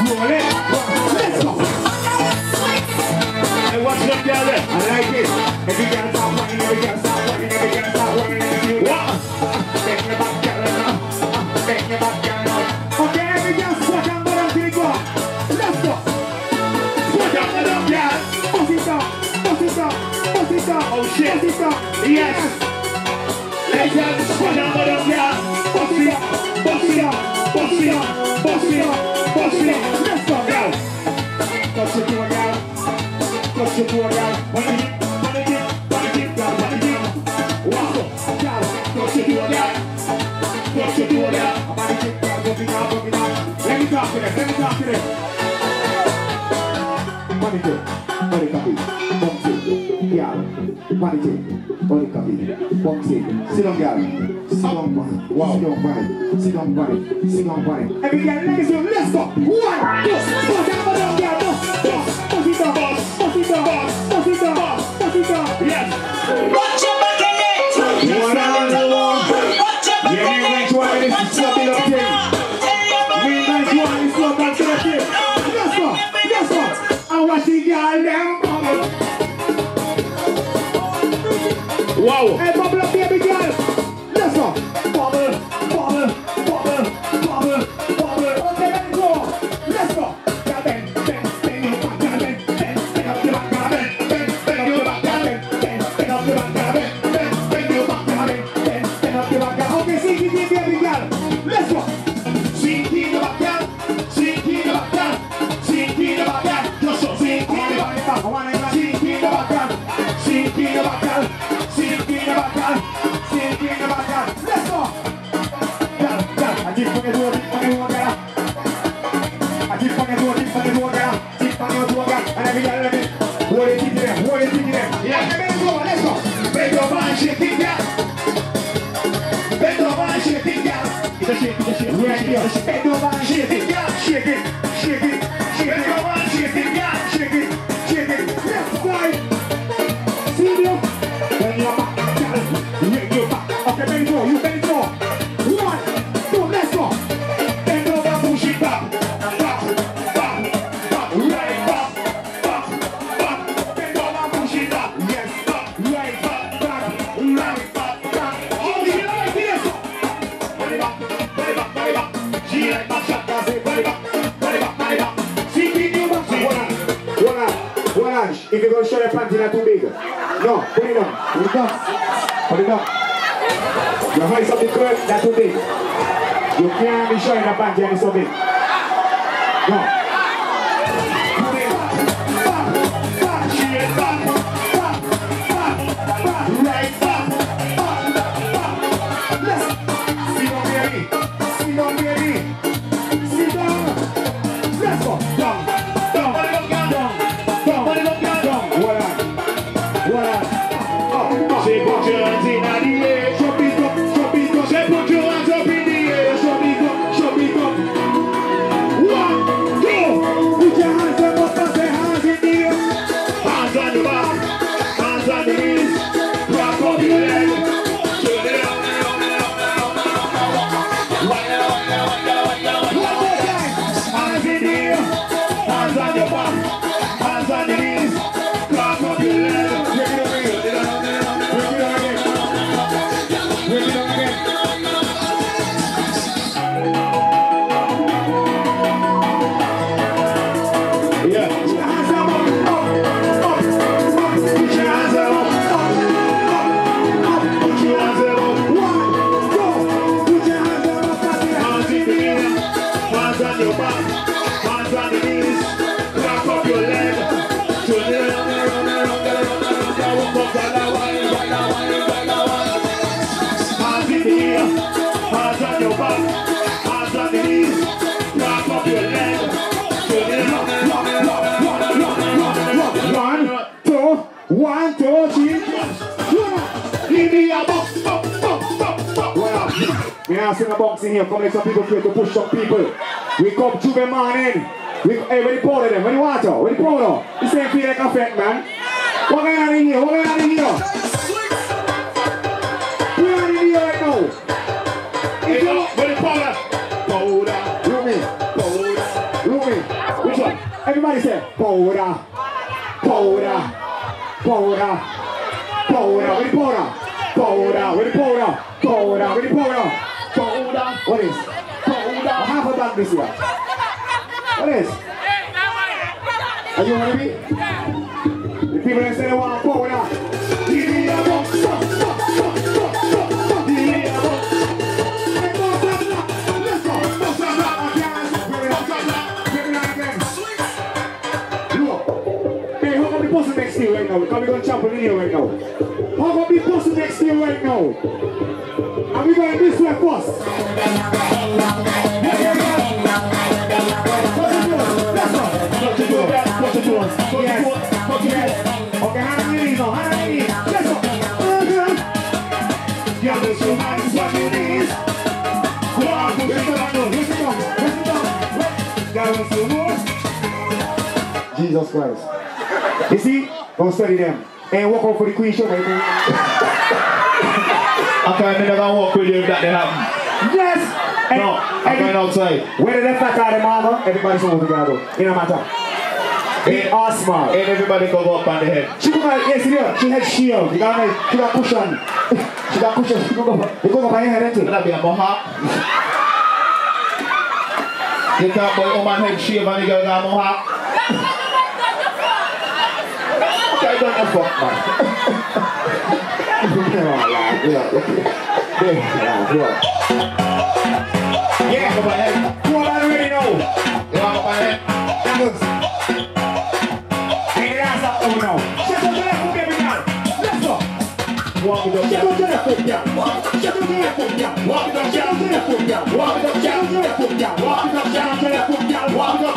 roll it. Let's go. Hey, what's up, girl? I like it. Every girl start whining, every girl start whining, every girl start whining. What? Take me back, girl, now. Take me back, girl, now. Okay, every girl squat and go down to the ground. Let's go. Squat and go down, girl. Bust it up, bust it up, bust it up. Oh, shit. Bust it up. Yes. Legend, squat and go down, girl. Bust it up, bust it up, bust it up, bust it up, bust it up. Let's go, girl. Touch it to a girl. Touch it to a girl. On the hip, girl, on the hip. Walk up, girl. Touch it to a girl. Touch it to a girl. I'm on the kick, girl. Bump it up, bump it up. Let me talk to them, let me talk to them. Manager, body copy, bounce it, girl. Manager, body copy, bounce it. Sit down, girl. Sit down, body. Wow. Sit down, body. Sit down, body. Sit down, body. Every girl, let's go. 1, 2, go down, go down, girl. Bust it up, bust it up, bust it up, bust it up. Yes. Watch your back in it. One on the wall. Watch your back in Yeah, it. next one is sloppy up thing. Next one is sloppy up thing. Let's go, let's go. I watch the girl them bubble. Wow. Hey, bubble up, baby girl. Let's go. Bubble, bubble, bubble, bubble, bubble. Okay, let's go. Let's go. Girl, bend, bend, bend your back, girl, bend, bend, bend up your back, girl, bend, bend, bend your back, girl, bend, bend, bend up your back, girl, bend, bend, bend your back, girl, bend, bend, bend up your back, girl. Okay, sing it, baby girl. Let's go. Sink in the back, girl. Sink in the back, girl. Sink in the back, girl. Just so sink in the back. I want to Sink in the back, girl. Sink in the back, girl. Sink in the back, girl. sing in the back, girl. Let's go. Girl, girl. I keep on the door, keep on the door, girl. I keep on the door, keep on the door, girl. Keep on the door, girl. And every girl, let me hold it in them, hold it in them. Yeah. Okay, let's go, let's go. Bend over and shake it, girl. Bend over and shake it, girl. It's a shake, it's a shake. Right here. Bend over and shake it, girl. shake it, shake it, shake Bend it, over and shake it, girl. shake it, shake it. Left side. See you. Bend your back, girl. Bring your back. Okay, bend it more, you bend it more. 1, 2, let's go. Bend over, push it back. Back, back, back. Right back, back, back. Bend over, push it back. Yes. Back, Right back, back, right back, back. Oh, you like this? Body back, body back, body back. She like back shot, that's it. Body back, body back, body back. Sink in your back, sink. Hold on. If you're going to show your panties, they're too big. No, put it down. Put it down. Put it down. Your voice up the curl, that's too big. You can't be showing the panties and it's so big. No. Put it back, back, She like back, back, back, back, right back. back. Let's sit down, baby. Sit down, baby. Sit down. Let's go. Down, down, Body back, girl. down, Body back, girl. down. Hold on. Hold on. Up, She put your hands in the air. Chop it up, chop it up. She put your hands up in the air. Chop it up, chop it up. 1, 2. Put your hands up and say hands in the air. Hands on the back, hands on the knees. Rock up your leg. Turn it up, One more time. hands in the air. Hands on your back, hands on the knees. Rock up your leg. Break it up again. Break it up again. Break it up again. Yeah. Put your hands up, up. Put your hands up. Put your hands up. 1, 2. Put your hands up and say Hands in the air. Hands on your back, hands on the knees. Rock up your leg. Turn it around, hands in the air. Hands on your back, hands on the knees. Rock up your leg. Turn it around. 1, 2, 3. Leave me a box, box. Well, we are sing a box in here. Come let some people play to push some people. We come to the morning. Hey, where the powder them? Where the water? Where the powder? This ain't feel like a effect, man. What going on in here? What going on in here? We are in here right now. Hey, where the powder? Powder, Look me. powder. Look me. Everybody say, powder, powder, powder, powder, with the powder, powder, with the powder, powder, with the powder, powder. What is? Powder. Half a bag this year. What is? Are you want to be? The people that say they want powder. Give me a box, give me a box. Let's go. Hey, how come the person next to you right now? Because we're going to jump in here right now. How come the person next to you right now? And we're going this way first. Okay, hand on your knees now, hand on your knees. Let's go. Yeah, this your mind is what it is. Go on, push it down, push it down, push it down. Guys, you know? Jesus Christ. You see? Don't study them. And walk out for the queen show, baby. I can't never walk with you if that happen. Yes! No, I'm going outside. Whether they fat or the mother, everybody's over together. It don't matter. Big or small. And everybody can go up on the head. She come out, yes, yeah, she had shield. You got cushion. She got cushion. You go up on your head, ain't it? That'll be a mohawk. You can't put woman head shave and the girl got a mohawk. Okay, don't know fuck, man. Yeah, go ahead. You already know. You want to go ahead? Hey, that's up over now. Shut up to that foot, baby girl. Let's go. Walk it up, Shut up to that foot, girl. Shut up to that foot, girl. Walk it up, shut up to that foot, girl. Walk it up, shut up to that foot, girl. Walk it up, shut up to that foot, girl. Walk it up.